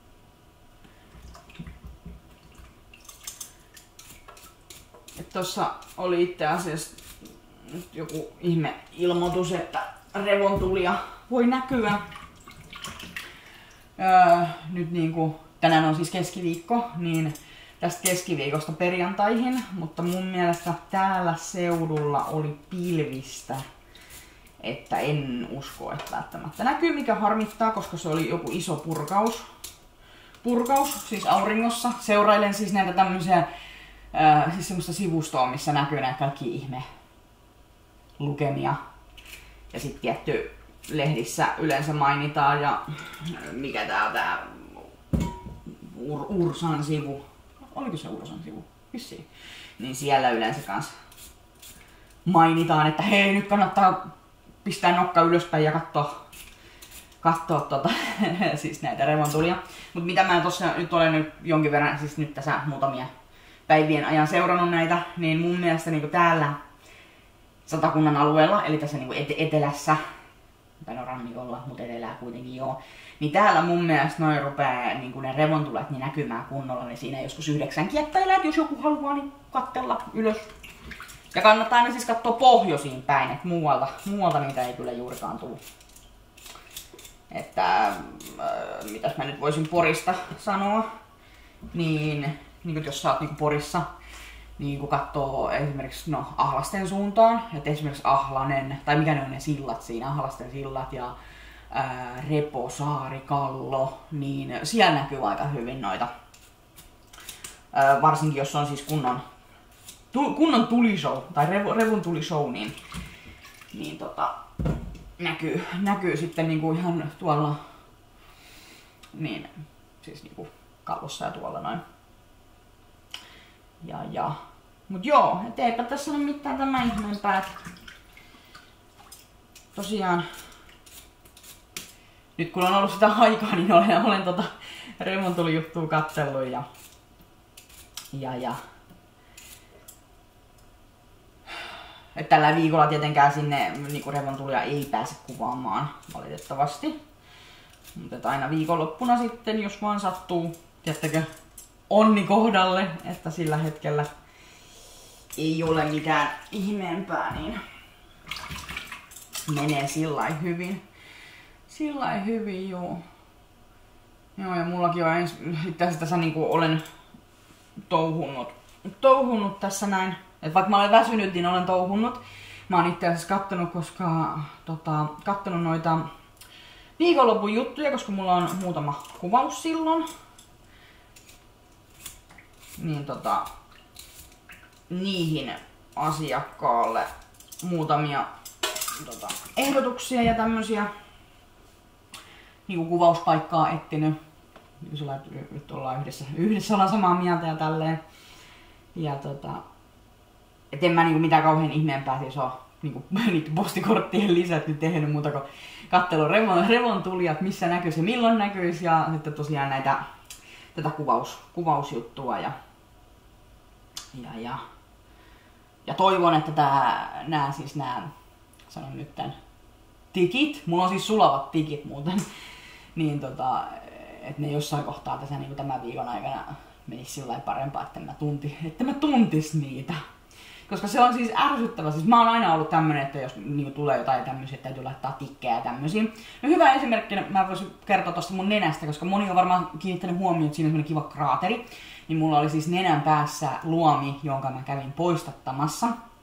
Et tossa oli itse asiassa nyt joku ihme ilmoitus, että revontulia voi näkyä. Öö, nyt niinku, tänään on siis keskiviikko, niin tästä keskiviikosta perjantaihin, mutta mun mielestä täällä seudulla oli pilvistä. Että en usko, että välttämättä näkyy, mikä harmittaa, koska se oli joku iso purkaus. Purkaus, siis auringossa. Seurailen siis näitä tämmöisiä, ää, siis semmoista sivustoa, missä näkyy näitä kaikki ihme lukemia. Ja sitten tietty lehdissä yleensä mainitaan ja mikä tää on tää Ur- Ursan sivu. Oliko se Ursan sivu? Vissiin. Niin siellä yleensä kans mainitaan, että hei nyt kannattaa pistää nokka ylöspäin ja kattoo, kattoo tota, siis näitä revontulia. Mut mitä mä tossa nyt olen nyt jonkin verran, siis nyt tässä muutamia päivien ajan seurannut näitä, niin mun mielestä niinku täällä Satakunnan alueella, eli tässä niinku et- etelässä, tai no rannikolla, mutta etelää kuitenkin joo, niin täällä mun mielestä noin rupee niinku ne revontulet niin näkymään kunnolla, niin siinä joskus yhdeksän kieppäillä, että jos joku haluaa niin kattella ylös. Ja kannattaa aina siis katsoa pohjoisiin päin, että muualta, muualta niitä ei kyllä juurikaan tule. Että äh, mitäs mä nyt voisin Porista sanoa, niin, niin jos sä oot niin Porissa, niin kun katsoo esimerkiksi no, Ahlasten suuntaan, että esimerkiksi Ahlanen, tai mikä ne on ne sillat siinä, Ahlasten sillat ja ää, Reposaari, Kallo, niin siellä näkyy aika hyvin noita. Ää, varsinkin jos on siis kunnon, tu, kunnon tulishow, tai rev, revun tulishow, niin, niin tota, näkyy, näkyy sitten niinku ihan tuolla, niin, siis niinku Kallossa ja tuolla noin. Ja ja. Mut joo, et eipä tässä ole mitään tämän ihmeempää. Tosiaan, nyt kun on ollut sitä aikaa, niin olen, olen tota remontulijuttua katsellut ja ja ja. Et tällä viikolla tietenkään sinne niinku revontulia ei pääse kuvaamaan valitettavasti. Mutta aina viikonloppuna sitten, jos vaan sattuu, tiettäkö, onni kohdalle, että sillä hetkellä ei ole mitään ihmeempää, niin menee sillain hyvin. Sillain hyvin, joo. Joo, ja mullakin on ens, itse asiassa tässä niinku olen touhunnut, touhunnut tässä näin. Et vaikka mä olen väsynyt, niin olen touhunnut. Mä oon itse asiassa kattonut, koska tota, kattonut noita viikonlopun juttuja, koska mulla on muutama kuvaus silloin. Niin tota, niihin asiakkaalle muutamia tota, ehdotuksia ja tämmösiä niinku kuvauspaikkaa etsinyt. Nyt ollaan yhdessä, yhdessä ollaan samaa mieltä ja tälleen. Ja tota, et en mä niinku mitään kauhean ihmeempää siis oo niinku niitä postikorttien lisät nyt tehnyt muuta kuin katselu revon, revon tulijat, missä näkyisi ja milloin näkyisi, ja sitten tosiaan näitä tätä kuvaus, kuvausjuttua ja ja ja ja toivon, että tää nää siis nää sanon nyt tän tikit, mulla on siis sulavat tikit muuten, niin tota, että ne jossain kohtaa tässä niinku tämän viikon aikana menisi sillä parempaa, että mä tunti, että mä tuntis niitä. Koska se on siis ärsyttävä. Siis mä oon aina ollut tämmönen, että jos niinku tulee jotain tämmöisiä, että täytyy laittaa tikkejä ja tämmöisiä. No hyvä esimerkki, mä voisin kertoa tosta mun nenästä, koska moni on varmaan kiinnittänyt huomioon, että siinä on semmonen kiva kraateri. Niin mulla oli siis nenän päässä luomi, jonka mä kävin poistattamassa.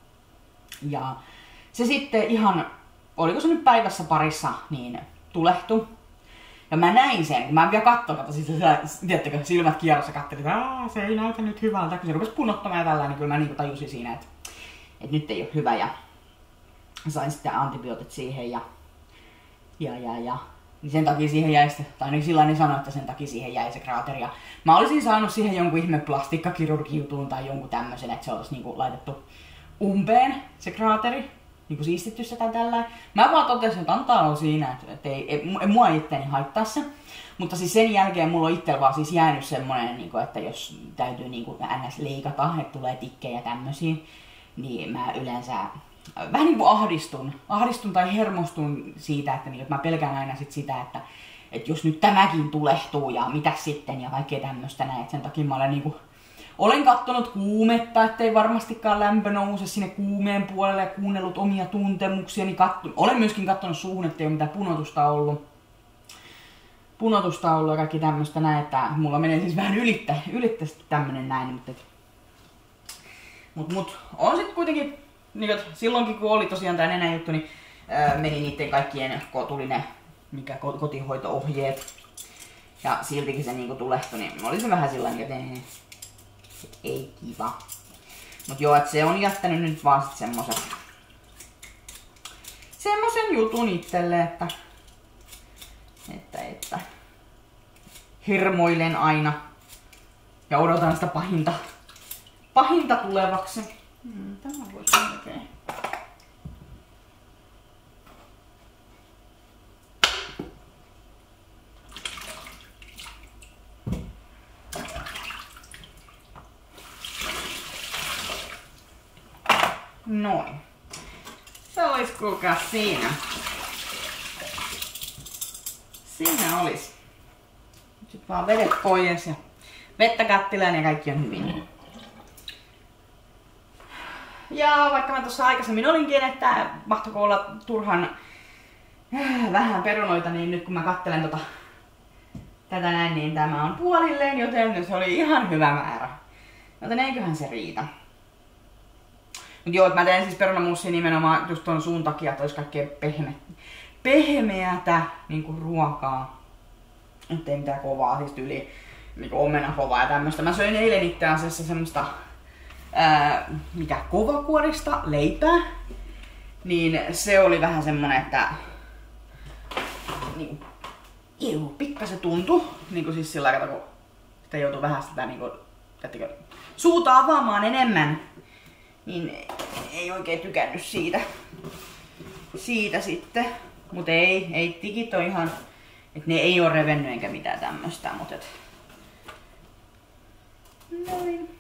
Ja se sitten ihan, oliko se nyt päivässä parissa, niin tulehtui. Ja mä näin sen, kun mä en vielä katsoin, että siis tiedättekö, silmät kierrossa katselin, että se ei näytä nyt hyvältä. Kun se rupesi punottamaan ja tällä, niin kyllä mä niin tajusin siinä, että, että nyt ei ole hyvä. Ja sain sitten antibiootit siihen ja, ja, ja, ja. Niin sen takia siihen jäi sitten, tai ainakin sillä niin sanoi, että sen takia siihen jäi se kraateri. Ja mä olisin saanut siihen jonkun ihme plastiikkakirurgijutun tai jonkun tämmöisen, että se olisi niin kuin laitettu umpeen se kraateri. Niinku siistitty sitä tai tällä. Mä vaan totesin, että antaa olla siinä, että, että ei, ei, ei mua itteeni haittaa se. Mutta siis sen jälkeen mulla on itsellä vaan siis jäänyt semmonen, niinku, että jos täytyy niinku ns leikata, että tulee tikkejä ja tämmösiä, niin mä yleensä vähän niinku ahdistun. Ahdistun tai hermostun siitä, että, niin, että mä pelkään aina sit sitä, että, että jos nyt tämäkin tulehtuu ja mitä sitten ja kaikkea tämmöstä näin. Sen takia mä olen niinku olen kattonut kuumetta, ettei varmastikaan lämpö nouse sinne kuumeen puolelle ja kuunnellut omia tuntemuksia. Niin kattu... Olen myöskin kattonut suuhun, ettei ole mitään punotusta ollut. Punotusta ollut ja kaikki tämmöstä näin, että mulla menee siis vähän ylittä, ylittä tämmönen näin. Mutta et... mut, mut on sit kuitenkin, niin että silloinkin kun oli tosiaan tää nenäjuttu, niin ää, meni niitten kaikkien, kun tuli ne mikä, kotihoito-ohjeet. Ja siltikin se niinku tulehtui, niin oli se vähän sillain, että ei kiva. Mut joo, et se on jättänyt nyt vaan sit semmosen semmosen jutun itselle, että että, että hirmoilen aina ja odotan sitä pahinta pahinta tulevaksi. Hmm, tämä voisi melkein. Noin. Se olis kuulkaa siinä. Siinä olis. Sitten vaan vedet pois ja vettä kattilaan ja kaikki on hyvin. Ja vaikka mä tuossa aikaisemmin olinkin, että mahtoiko olla turhan äh, vähän perunoita, niin nyt kun mä kattelen tota, tätä näin, niin tämä on puolilleen, joten se oli ihan hyvä määrä. Joten eiköhän se riitä. Mut joo, mä teen siis perunamussia nimenomaan just ton suun takia, että olisi kaikkea pehme, pehmeätä niinku ruokaa. Ettei mitään kovaa, siis tyyli niinku omenakovaa ja tämmöstä. Mä söin eilen itse asiassa semmoista ää, mikä kovakuorista leipää. Niin se oli vähän semmonen, että niinku, iu, pikkasen tuntui. Niinku siis sillä lailla, kun sitä joutui vähän sitä niinku, jättikö, suuta avaamaan enemmän, niin ei oikein tykännyt siitä, siitä sitten. Mut ei, ei tikit on ihan, et ne ei oo revennyt enkä mitään tämmöstä, mut et... Noin.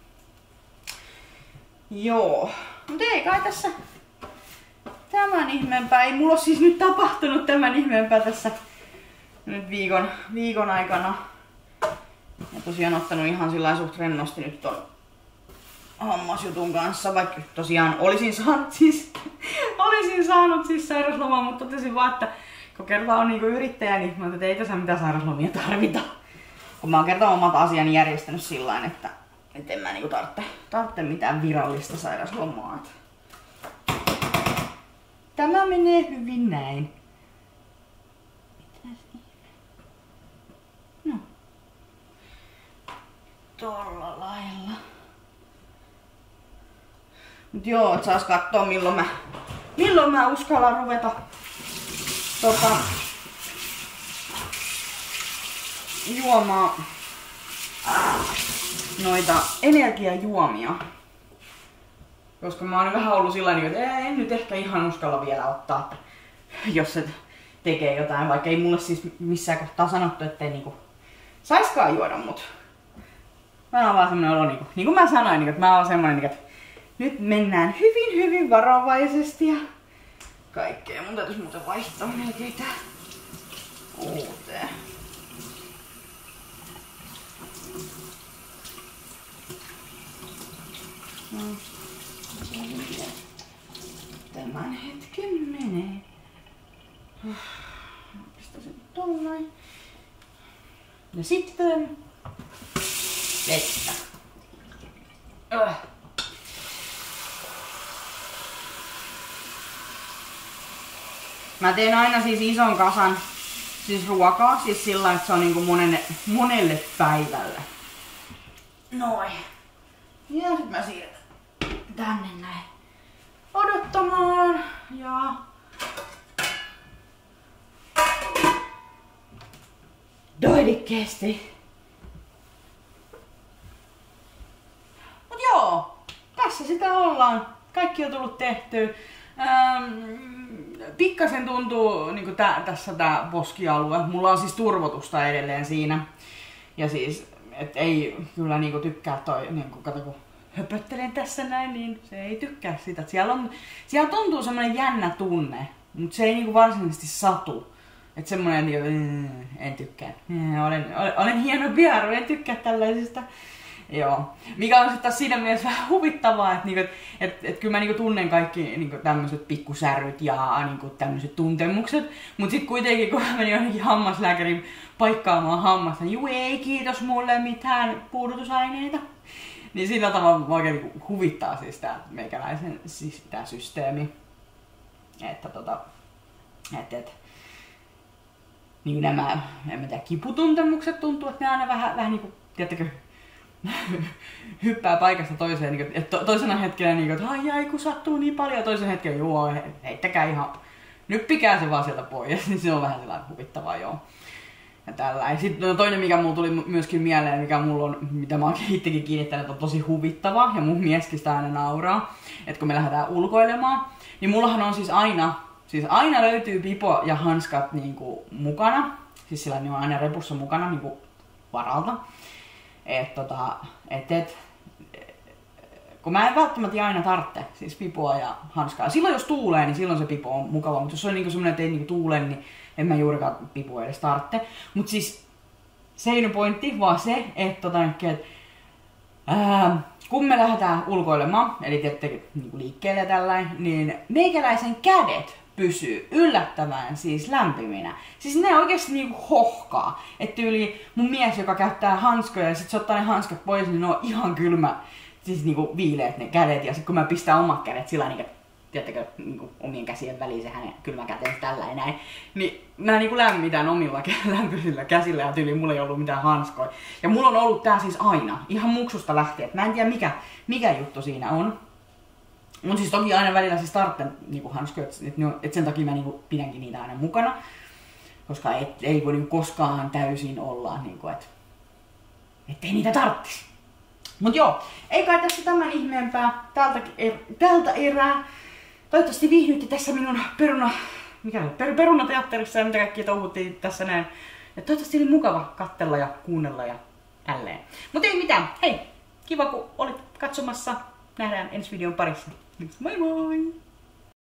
Joo, mut ei kai tässä tämän ihmeempää, ei mulla oo siis nyt tapahtunut tämän ihmeempää tässä nyt viikon, viikon aikana. Ja tosiaan ottanut ihan sillä suht rennosti nyt ton hammasjutun kanssa, vaikka tosiaan olisin saanut siis, olisin saanut siis sairaslomaa, mutta totesin vaan, että kun kerta on niinku yrittäjä, niin mä että ei tässä mitään sairaslomia tarvita. Kun mä oon kerta omat asiani järjestänyt sillain, että et en mä niinku tarvitse, tarvitse mitään virallista sairaslomaa. Tämä menee hyvin näin. Mitäs ihme? No. Tolla lailla. Mut joo, et saas kattoo milloin mä, milloin mä uskallan ruveta tota, juomaan noita energiajuomia. Koska mä oon vähän ollut sillä että en nyt ehkä ihan uskalla vielä ottaa, jos se tekee jotain. Vaikka ei mulle siis missään kohtaa sanottu, ettei niinku saiskaan juoda, mut mä oon vaan semmonen olo, niinku, niin kuin mä sanoin, että mä oon semmonen, että nyt mennään hyvin hyvin varovaisesti ja kaikkea. Mun täytyis muuten vaihtaa melkein tää uuteen. No. Tämän hetken menee. Pistän sen tollain. Ja sitten vettä. Öh. Mä teen aina siis ison kasan siis ruokaa, siis sillä että se on niinku monelle, monelle päivälle. Noin. Ja sit mä siirrän tänne näin odottamaan ja doidikkeesti. Mut joo, tässä sitä ollaan. Kaikki on tullut tehtyä. Ähm, pikkasen tuntuu niinku tää, tässä tää poskialue. Mulla on siis turvotusta edelleen siinä. Ja siis, et ei kyllä niinku tykkää toi, niinku kato kun höpöttelen tässä näin, niin se ei tykkää sitä. Siellä, on, siellä tuntuu semmonen jännä tunne, mutta se ei niinku varsinaisesti satu. Että semmonen, niinku, en tykkää. Olen, olen, olen hieno vieru, en tykkää tällaisista. Joo. Mikä on sitten siinä mielessä vähän huvittavaa, että niinku, et, et, et kyllä mä niinku tunnen kaikki niinku tämmöiset pikkusäryt ja niinku tämmöiset tuntemukset. Mut sit kuitenkin kun mä menin jonnekin hammaslääkärin paikkaamaan hammasta, niin juu ei kiitos mulle mitään puudutusaineita. Niin sillä tavalla oikein niinku huvittaa siis tää meikäläisen siis tää systeemi. Että tota, et, et, niin nämä, en mä tiedä, kiputuntemukset tuntuu, että ne aina vähän, vähän niinku, tiedättekö, hyppää paikasta toiseen, niin kuin, to, toisena hetkenä niin kuin, että ai ai kun sattuu niin paljon, ja toisen hetken juo, heittäkää ihan, nyppikää se vaan sieltä pois, niin se on vähän sellainen huvittavaa joo. Ja tällä. Ja sitten no, toinen mikä mulla tuli myöskin mieleen, mikä mulla on, mitä mä oon itsekin kiinnittänyt, on tosi huvittava, ja mun mieskin sitä aina nauraa, että kun me lähdetään ulkoilemaan, niin mullahan on siis aina, siis aina löytyy pipo ja hanskat niin kuin, mukana, siis sillä ne on aina repussa mukana niin kuin, varalta. Et, tota, et, et, kun mä en välttämättä aina tarvitse siis pipoa ja hanskaa. Silloin jos tuulee, niin silloin se pipo on mukava, mutta jos on niinku semmoinen, että ei niinku tuule, niin en mä juurikaan pipoa edes tarvitse. Mut siis se ei ole pointti, vaan se, että tota, et, ää, kun me lähdetään ulkoilemaan, eli tietenkin niinku liikkeelle ja tällainen, niin meikäläisen kädet pysyy yllättävän siis lämpiminä. Siis ne oikeesti niinku hohkaa. Että tyyli mun mies, joka käyttää hanskoja ja sit se ottaa ne hanskat pois, niin ne on ihan kylmä, siis niinku viileet ne kädet. Ja sit kun mä pistän omat kädet sillä niinku, tiedättekö, niinku omien käsien väliin se hänen kylmä käteensä tällä ja näin. Niin mä niinku lämmitän omilla lämpöisillä käsillä ja tyyli mulla ei ollut mitään hanskoja. Ja mulla on ollut tää siis aina, ihan muksusta lähtien. Mä en tiedä mikä, mikä juttu siinä on. Mut siis toki aina välillä siis tarvitsen niinku hanskoja, että et sen takia mä niinku pidänkin niitä aina mukana. Koska et, ei voi niinku koskaan täysin olla, niinku, että ettei niitä tarvitsisi. Mut joo, ei kai tässä tämän ihmeempää tältä, er, tältä erää. Toivottavasti viihdyitte tässä minun peruna, mikä on, per, perunateatterissa ja mitä kaikkia touhuttiin tässä näin. Ja toivottavasti oli mukava katsella ja kuunnella ja älleen. Mut ei mitään, hei, kiva kun olit katsomassa. Nähdään ensi videon parissa. Moi moi!